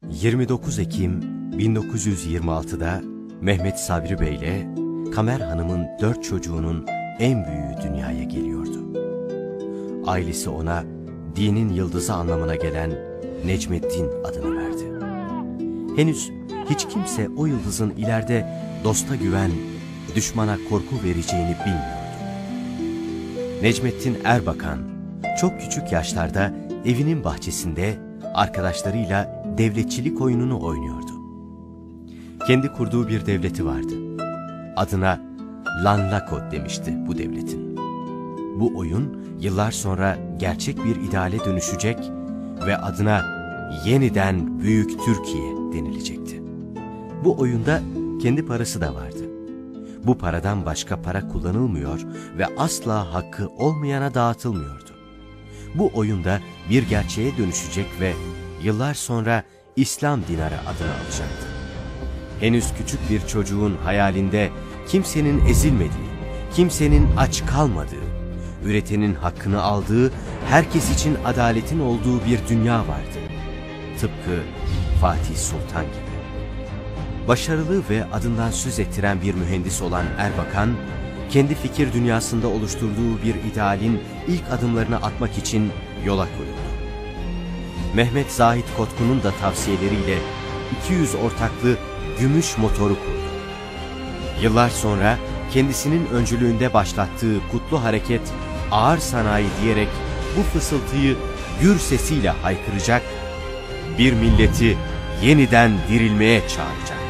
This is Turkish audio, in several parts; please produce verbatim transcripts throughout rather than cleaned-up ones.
yirmi dokuz Ekim bin dokuz yüz yirmi altıda Mehmet Sabri Bey ile Kamer Hanım'ın dört çocuğunun en büyüğü dünyaya geliyordu. Ailesi ona dinin yıldızı anlamına gelen Necmettin adını verdi. Henüz hiç kimse o yıldızın ileride dosta güven, düşmana korku vereceğini bilmiyordu. Necmettin Erbakan çok küçük yaşlarda evinin bahçesinde arkadaşlarıyla devletçilik oyununu oynuyordu. Kendi kurduğu bir devleti vardı. Adına Lanlako demişti bu devletin. Bu oyun yıllar sonra gerçek bir ideale dönüşecek ve adına yeniden Büyük Türkiye denilecekti. Bu oyunda kendi parası da vardı. Bu paradan başka para kullanılmıyor ve asla hakkı olmayana dağıtılmıyordu. Bu oyunda bir gerçeğe dönüşecek ve yıllar sonra İslam dinarı adını alacaktı. Henüz küçük bir çocuğun hayalinde kimsenin ezilmediği, kimsenin aç kalmadığı, üretenin hakkını aldığı, herkes için adaletin olduğu bir dünya vardı. Tıpkı Fatih Sultan gibi. Başarılı ve adından söz ettiren bir mühendis olan Erbakan, kendi fikir dünyasında oluşturduğu bir idealin ilk adımlarını atmak için yola koyuldu. Mehmet Zahit Kotku'nun da tavsiyeleriyle iki yüz ortaklı gümüş motoru kurdu. Yıllar sonra kendisinin öncülüğünde başlattığı kutlu hareket ağır sanayi diyerek bu fısıltıyı gür sesiyle haykıracak, bir milleti yeniden dirilmeye çağıracaktı.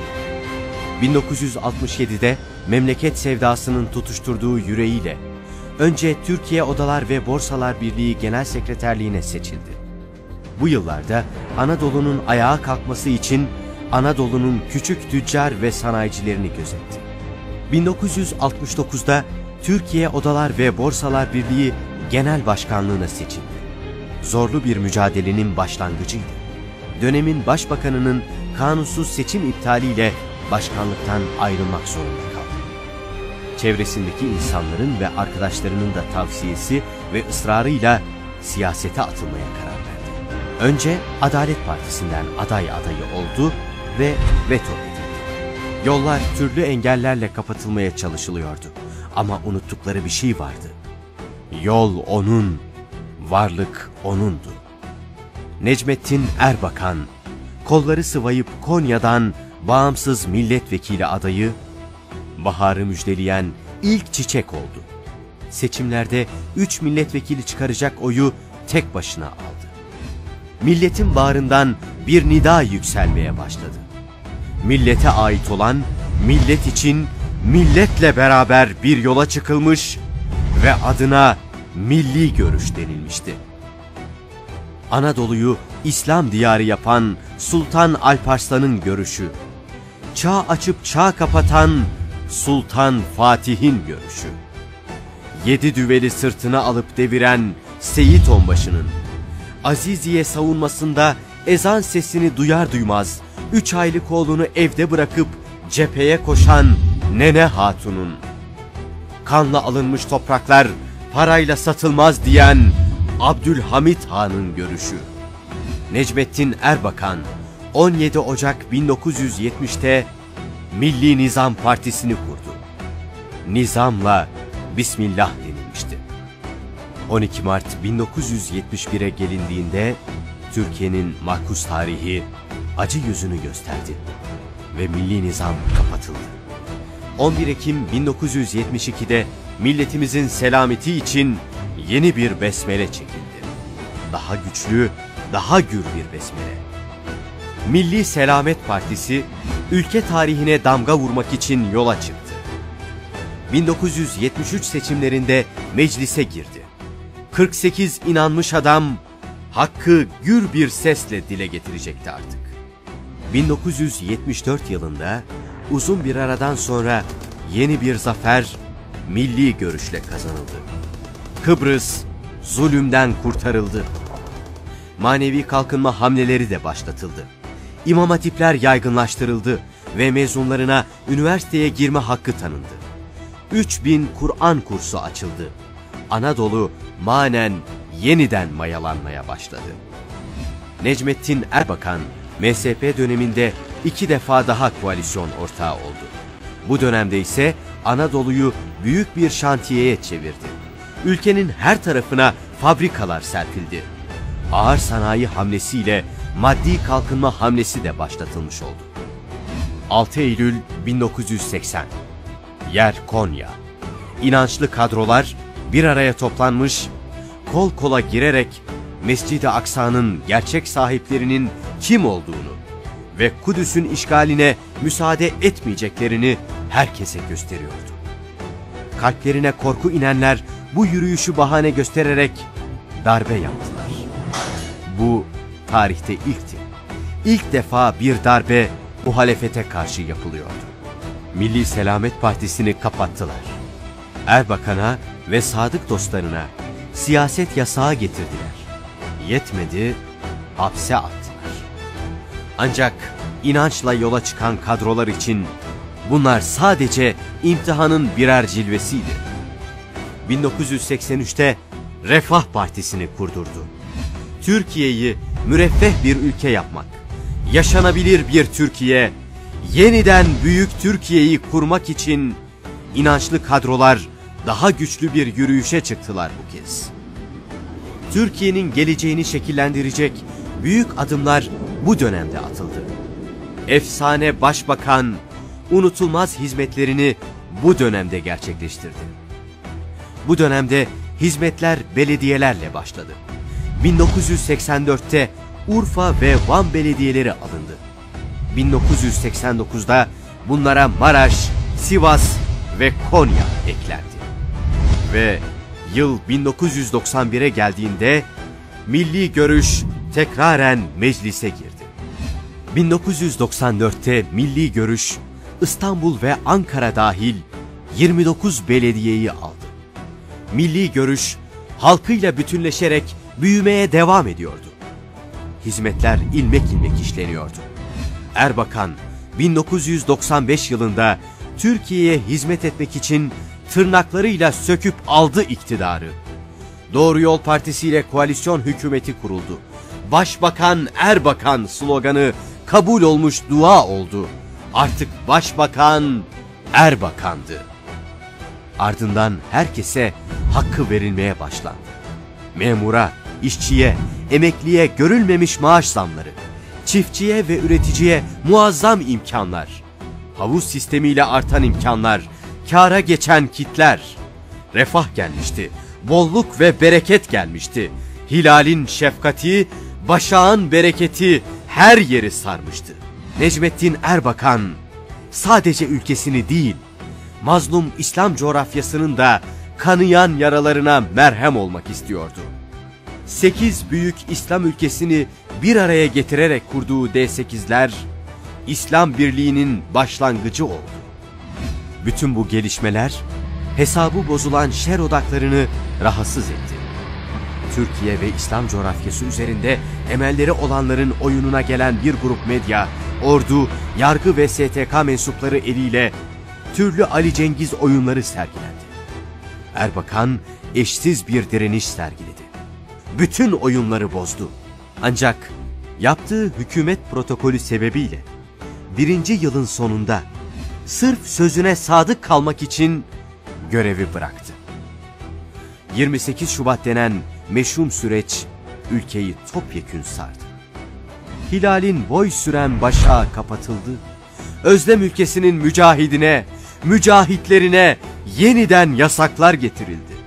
bin dokuz yüz altmış yedide memleket sevdasının tutuşturduğu yüreğiyle önce Türkiye Odalar ve Borsalar Birliği Genel Sekreterliğine seçildi. Bu yıllarda Anadolu'nun ayağa kalkması için Anadolu'nun küçük tüccar ve sanayicilerini gözetti. bin dokuz yüz altmış dokuzda Türkiye Odalar ve Borsalar Birliği Genel Başkanlığına seçildi. Zorlu bir mücadelenin başlangıcıydı. Dönemin başbakanının kanunsuz seçim iptaliyle başkanlıktan ayrılmak zorunda kaldı. Çevresindeki insanların ve arkadaşlarının da tavsiyesi ve ısrarıyla siyasete atılmaya karar verdi. Önce Adalet Partisi'nden aday adayı oldu ve veto edildi. Yollar türlü engellerle kapatılmaya çalışılıyordu. Ama unuttukları bir şey vardı. Yol onun, varlık onundu. Necmettin Erbakan, kolları sıvayıp Konya'dan bağımsız milletvekili adayı, baharı müjdeleyen ilk çiçek oldu. Seçimlerde üç milletvekili çıkaracak oyu tek başına aldı. Milletin bağrından bir nida yükselmeye başladı. Millete ait olan, millet için, milletle beraber bir yola çıkılmış ve adına milli görüş denilmişti. Anadolu'yu İslam diyarı yapan Sultan Alparslan'ın görüşü, çağ açıp çağ kapatan Sultan Fatih'in görüşü, yedi düveli sırtına alıp deviren Seyit Onbaşı'nın, Aziziye savunmasında ezan sesini duyar duymaz üç aylık oğlunu evde bırakıp cepheye koşan Nene Hatun'un, kanla alınmış topraklar parayla satılmaz diyen Abdülhamit Han'ın görüşü. Necmettin Erbakan on yedi Ocak bin dokuz yüz yetmişte Milli Nizam Partisi'ni kurdu. Nizamla Bismillah denilmişti. on iki Mart bin dokuz yüz yetmiş bire gelindiğinde Türkiye'nin makus tarihi acı yüzünü gösterdi ve milli nizam kapatıldı. on bir Ekim bin dokuz yüz yetmiş ikide milletimizin selameti için yeni bir besmele çekildi. Daha güçlü, daha gür bir besmele. Milli Selamet Partisi ülke tarihine damga vurmak için yola çıktı. bin dokuz yüz yetmiş üç seçimlerinde meclise girdi. kırk sekiz inanmış adam hakkı gür bir sesle dile getirecekti artık. bin dokuz yüz yetmiş dört yılında uzun bir aradan sonra yeni bir zafer milli görüşle kazanıldı. Kıbrıs zulümden kurtarıldı. Manevi kalkınma hamleleri de başlatıldı. İmam hatipler yaygınlaştırıldı ve mezunlarına üniversiteye girme hakkı tanındı. üç bin Kur'an kursu açıldı. Anadolu manen yeniden mayalanmaya başladı. Necmettin Erbakan M S P döneminde iki defa daha koalisyon ortağı oldu. Bu dönemde ise Anadolu'yu büyük bir şantiyeye çevirdi. Ülkenin her tarafına fabrikalar serpildi. Ağır sanayi hamlesiyle maddi kalkınma hamlesi de başlatılmış oldu. altı Eylül bin dokuz yüz seksen. Yer Konya. İnançlı kadrolar bir araya toplanmış, kol kola girerek Mescid-i Aksa'nın gerçek sahiplerinin kim olduğunu ve Kudüs'ün işgaline müsaade etmeyeceklerini herkese gösteriyordu. Kalplerine korku inenler bu yürüyüşü bahane göstererek darbe yaptılar. Bu tarihte ilkti. İlk defa bir darbe muhalefete karşı yapılıyordu. Milli Selamet Partisi'ni kapattılar. Erbakan'a ve sadık dostlarına siyaset yasağı getirdiler. Yetmedi, hapse attılar. Ancak inançla yola çıkan kadrolar için bunlar sadece imtihanın birer cilvesiydi. bin dokuz yüz seksen üçte Refah Partisi'ni kurdurdu. Türkiye'yi müreffeh bir ülke yapmak, yaşanabilir bir Türkiye, yeniden büyük Türkiye'yi kurmak için inançlı kadrolar daha güçlü bir yürüyüşe çıktılar bu kez. Türkiye'nin geleceğini şekillendirecek büyük adımlar bu dönemde atıldı. Efsane Başbakan unutulmaz hizmetlerini bu dönemde gerçekleştirdi. Bu dönemde hizmetler belediyelerle başladı. bin dokuz yüz seksen dörtte Urfa ve Van belediyeleri alındı. bin dokuz yüz seksen dokuzda bunlara Maraş, Sivas ve Konya eklendi. Ve yıl bin dokuz yüz doksan bire geldiğinde milli görüş tekraren meclise girdi. bin dokuz yüz doksan dörtte milli görüş İstanbul ve Ankara dahil yirmi dokuz belediyeyi aldı. Milli görüş halkıyla bütünleşerek büyümeye devam ediyordu. Hizmetler ilmek ilmek işleniyordu. Erbakan bin dokuz yüz doksan beş yılında Türkiye'ye hizmet etmek için tırnaklarıyla söküp aldı iktidarı. Doğru Yol Partisi ile koalisyon hükümeti kuruldu. Başbakan Erbakan sloganı kabul olmuş dua oldu. Artık Başbakan Erbakan'dı. Ardından herkese hakkı verilmeye başlandı. Memura, işçiye, emekliye görülmemiş maaş zamları, çiftçiye ve üreticiye muazzam imkanlar, havuz sistemiyle artan imkanlar, kâra geçen kitler, refah gelmişti, bolluk ve bereket gelmişti. Hilalin şefkati, başağın bereketi her yeri sarmıştı. Necmettin Erbakan sadece ülkesini değil, mazlum İslam coğrafyasının da kanayan yaralarına merhem olmak istiyordu. Sekiz büyük İslam ülkesini bir araya getirerek kurduğu D sekizler, İslam birliğinin başlangıcı oldu. Bütün bu gelişmeler, hesabı bozulan şer odaklarını rahatsız etti. Türkiye ve İslam coğrafyası üzerinde emelleri olanların oyununa gelen bir grup medya, ordu, yargı ve S T K mensupları eliyle türlü Ali Cengiz oyunları sergilendi. Erbakan eşsiz bir direniş sergiledi. Bütün oyunları bozdu. Ancak yaptığı hükümet protokolü sebebiyle birinci yılın sonunda sırf sözüne sadık kalmak için görevi bıraktı. yirmi sekiz Şubat denen meşhum süreç ülkeyi topyekün sardı. Hilalin boy süren başağı kapatıldı. Özlem ülkesinin mücahidine, mücahitlerine yeniden yasaklar getirildi.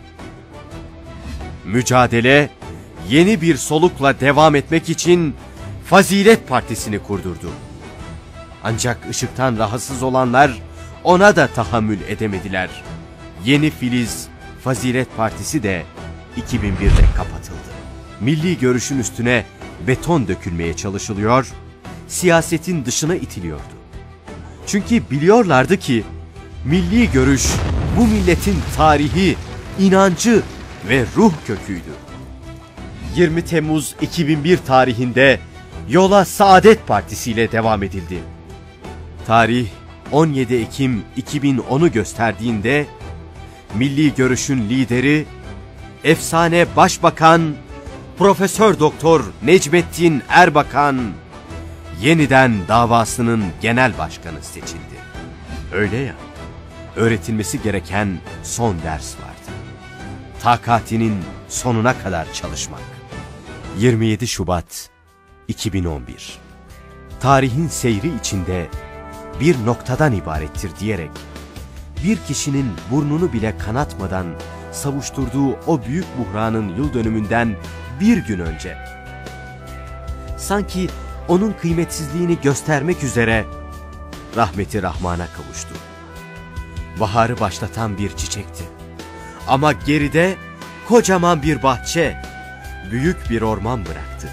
Mücadele yeni bir solukla devam etmek için Fazilet Partisi'ni kurdurdu. Ancak ışıktan rahatsız olanlar ona da tahammül edemediler. Yeni filiz Fazilet Partisi de iki bin birde kapatıldı. Milli görüşün üstüne beton dökülmeye çalışılıyor, siyasetin dışına itiliyordu. Çünkü biliyorlardı ki milli görüş bu milletin tarihi, inancı ve ruh köküydü. yirmi Temmuz iki bin bir tarihinde yola Saadet Partisi ile devam edildi. Tarih on yedi Ekim iki bin onu gösterdiğinde milli görüşün lideri efsane Başbakan Profesör Doktor Necmettin Erbakan yeniden davasının genel başkanı seçildi. Öyle ya, öğretilmesi gereken son ders vardı. Takatinin sonuna kadar çalışmak. yirmi yedi Şubat iki bin on bir. Tarihin seyri içinde bir noktadan ibarettir diyerek, bir kişinin burnunu bile kanatmadan savuşturduğu o büyük buhranın yıl dönümünden bir gün önce, sanki onun kıymetsizliğini göstermek üzere rahmeti Rahman'a kavuştu. Baharı başlatan bir çiçekti. Ama geride kocaman bir bahçe, büyük bir orman bıraktı.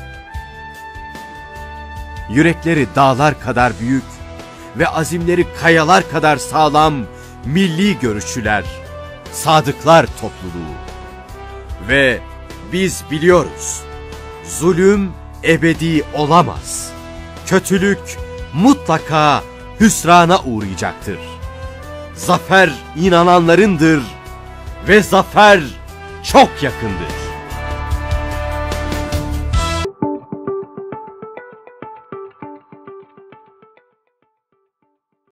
Yürekleri dağlar kadar büyük ve azimleri kayalar kadar sağlam milli görüşçüler, sadıklar topluluğu. Ve biz biliyoruz, zulüm ebedi olamaz. Kötülük mutlaka hüsrana uğrayacaktır. Zafer inananlarındır ve zafer çok yakındır.